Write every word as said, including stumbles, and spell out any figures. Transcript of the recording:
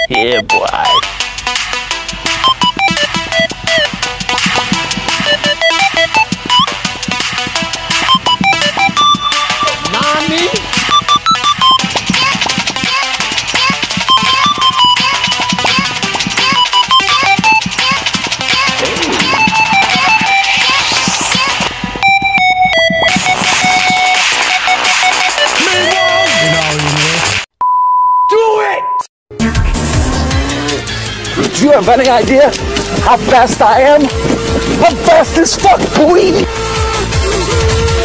Yeah, boy. Nani? Do you have any idea how fast I am? I'm fast as fuck, boy!